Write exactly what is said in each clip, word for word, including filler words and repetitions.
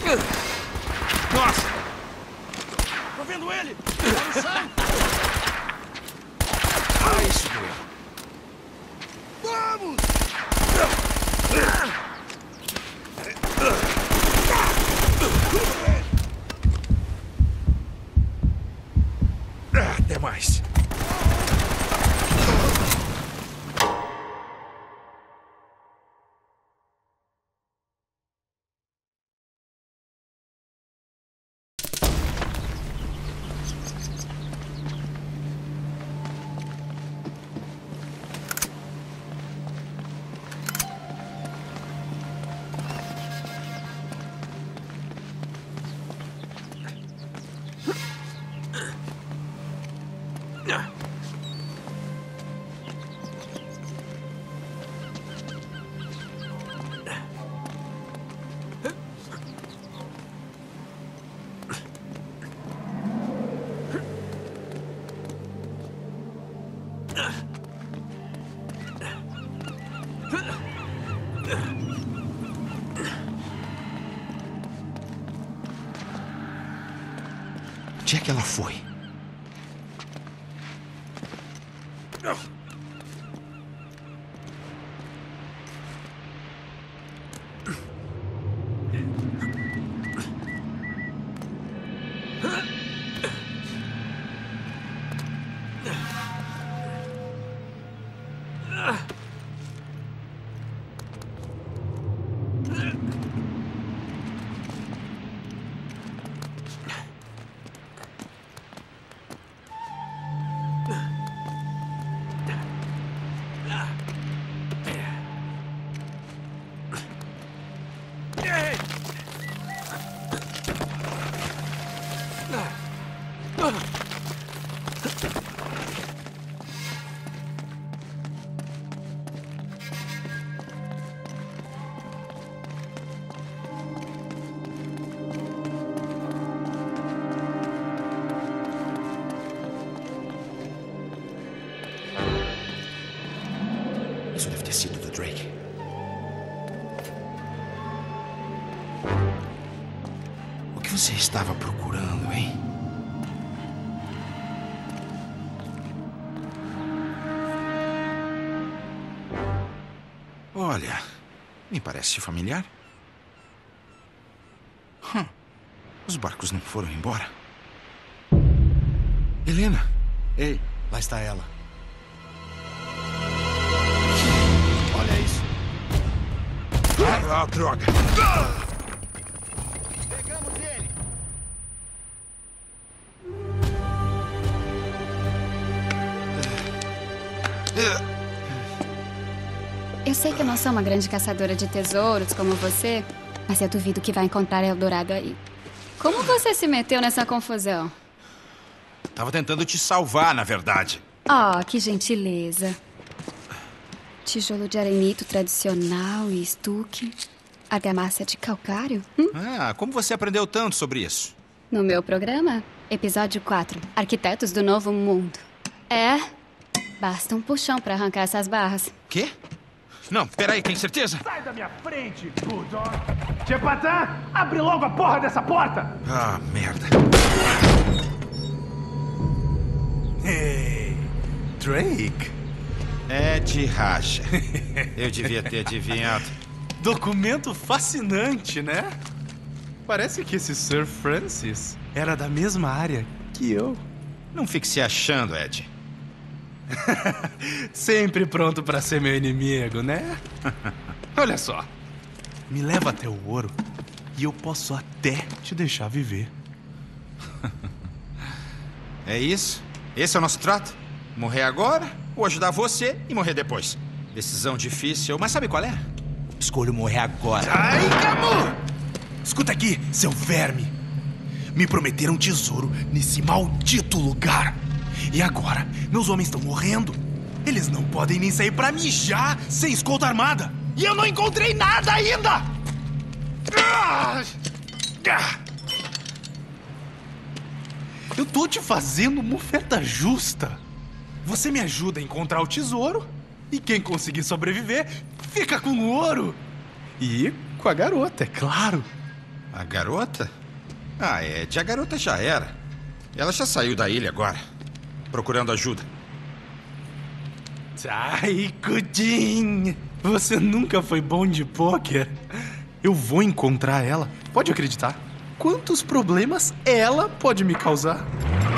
Nossa! Tô vendo ele! Tá no chão! Ah, isso doeu. Vamos! Até mais. Onde é que ela foi? Isso deve ter sido do Drake. O que você estava procurando, hein? Olha, me parece familiar. Hum, os barcos não foram embora. Helena! Ei, lá está ela. Olha isso. Ah, droga! Pegamos ele! Eu sei que eu não sou uma grande caçadora de tesouros como você, mas eu duvido que vai encontrar Eldorado aí. Como você se meteu nessa confusão? Tava tentando te salvar, na verdade. Oh, que gentileza. Tijolo de arenito tradicional e estuque. Argamassa de calcário? Hum? Ah, como você aprendeu tanto sobre isso? No meu programa, episódio quatro, Arquitetos do Novo Mundo. É, basta um puxão pra arrancar essas barras. Quê? Não, peraí, tem certeza? Sai da minha frente, Bulldog! Tia Patã, abre logo a porra dessa porta! Ah, merda. Hey, Drake? É de racha. Eu devia ter adivinhado. Documento fascinante, né? Parece que esse Sir Francis era da mesma área que eu. Não fique se achando, Ed. Sempre pronto pra ser meu inimigo, né? Olha só. Me leva até o ouro e eu posso até te deixar viver. É isso? Esse é o nosso trato? Morrer agora ou ajudar você e morrer depois? Decisão difícil, mas sabe qual é? Escolho morrer agora. Ai, Camu! Escuta aqui, seu verme. Me prometeram um tesouro nesse maldito lugar. E agora, meus homens estão morrendo. Eles não podem nem sair pra mijar sem escolta armada. E eu não encontrei nada ainda! Eu tô te fazendo uma oferta justa. Você me ajuda a encontrar o tesouro e quem conseguir sobreviver fica com o ouro. E com a garota, é claro. A garota? Ah, Ed, a garota já era. Ela já saiu da ilha agora, procurando ajuda. Ai, Cudinho, você nunca foi bom de pôquer. Eu vou encontrar ela, pode acreditar. Quantos problemas ela pode me causar?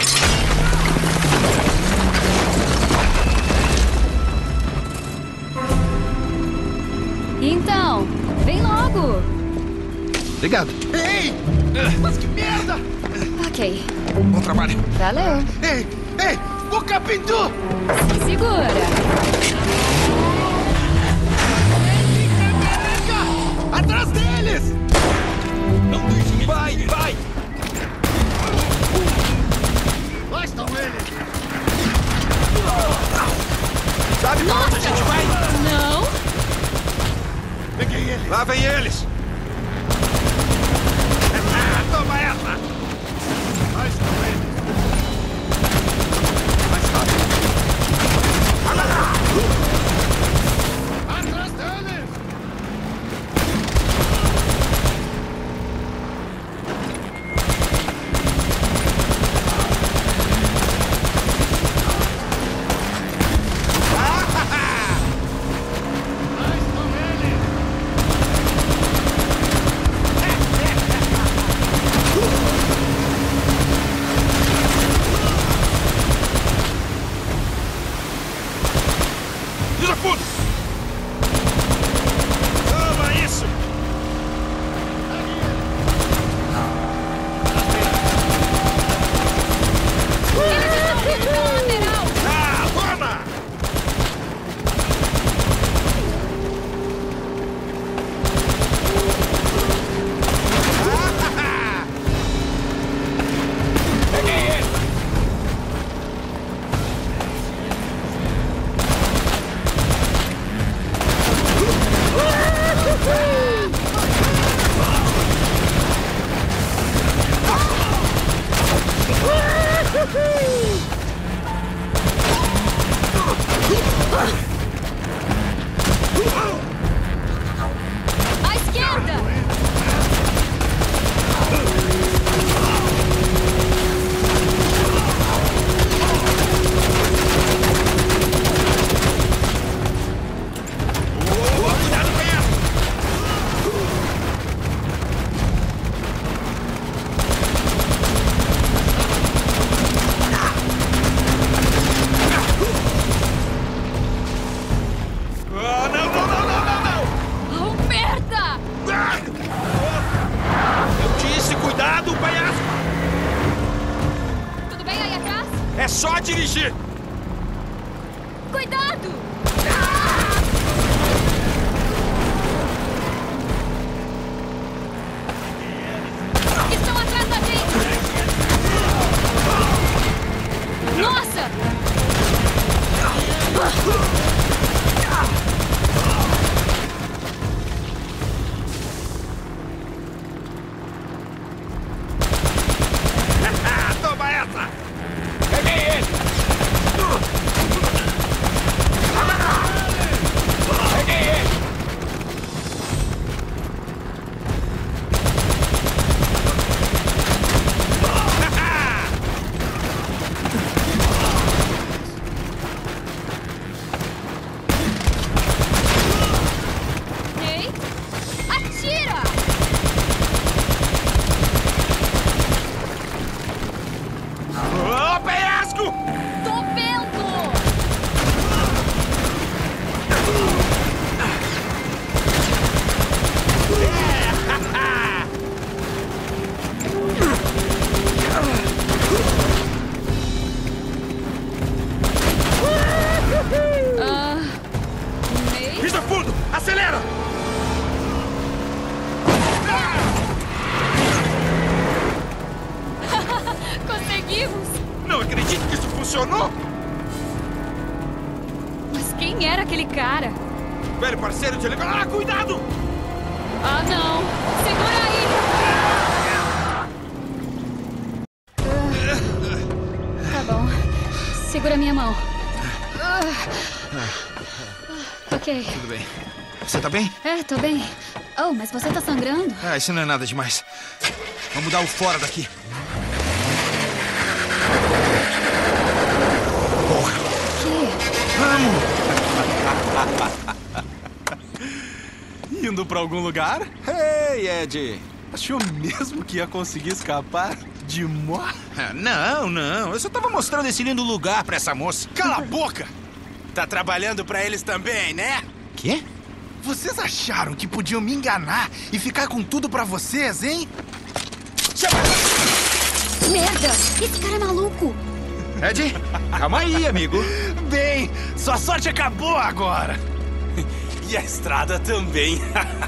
Então, vem logo. Obrigado. Ei! Mas que merda! Ok, Bom trabalho. valeu. Ei! Ei! O Capindu! Se segura. Atrás deles! Não deixe. Vai, vai! Lá estão eles! Sabe pra onde a gente vai? Não. Peguei ele! Lá vem eles. Ah, toma essa. Lá estão eles! Mais rápido. Atrás deles! Lá estão eles! Desafundo. Toma isso. Eles estão vindo pela lateral. Ah, toma. Peguei ele. À esquerda. Cuidado com ela. Ah, não, não, não, não, não, não. Oh, merda. Ah! Eu disse cuidado, palhaço. Tudo bem aí atrás? É só dirigir. Cuidado. Estão atrás da gente. Nossa. Ah, toma essa. Peguei ele. Peguei ele. Ei, atira. Ô, penhasco! Tô vendo. Ah, Ney? Pisa fundo! Acelera! Conseguimos. Não acredito que isso funcionou! Mas quem era aquele cara? Velho parceiro de helicóptero. Ah, cuidado! Ah, não. Segura aí. Ah, tá bom. Segura minha mão. Ah. Ok. Tudo bem. Você tá bem? É, tô bem. Oh, mas você tá sangrando? Ah, isso não é nada demais. Vamos dar o fora daqui. O quê? Vamos! Indo pra algum lugar? Ei, Ed. Achou mesmo que ia conseguir escapar de moi? Ah, não, não. Eu só tava mostrando esse lindo lugar pra essa moça. Cala a boca! Tá trabalhando pra eles também, né? Quê? Vocês acharam que podiam me enganar e ficar com tudo pra vocês, hein? Merda! Esse cara é maluco! Ed, calma aí, amigo. Bem, sua sorte acabou agora. E a estrada também.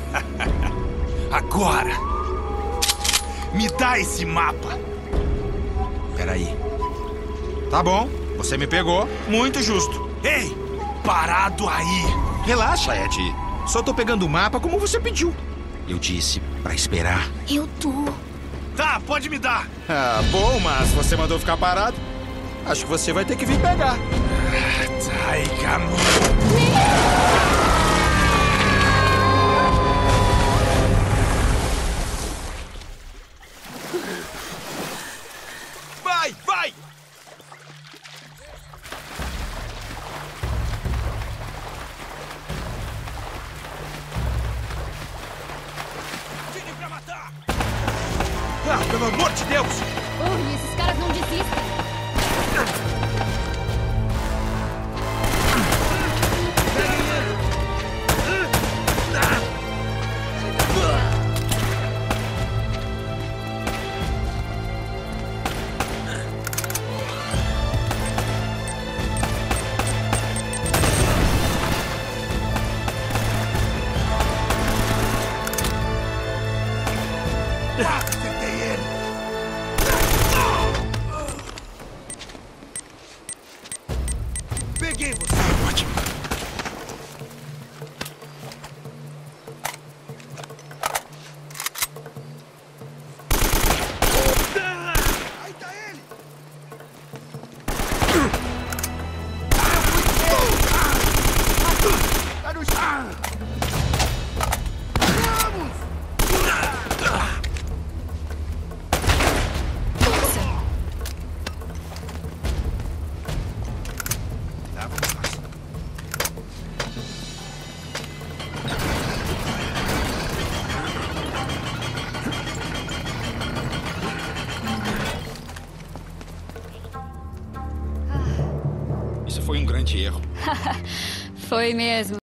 Agora, me dá esse mapa. Peraí. Tá bom, você me pegou. Muito justo. Ei, parado aí. Relaxa, Ed. Só tô pegando o mapa como você pediu. Eu disse pra esperar. Eu tô. Tá, pode me dar. Ah, bom, mas você mandou ficar parado. Acho que você vai ter que vir pegar. Tá aí, caminho. Vai, vai! Vem pra matar! Ah, pelo amor de Deus! Oh, e esses caras não desistem. Ah, acertei ele! Peguei você! Ótimo! Aí tá ele! Tá no chão! Vamos! Isso foi um grande erro. Foi mesmo.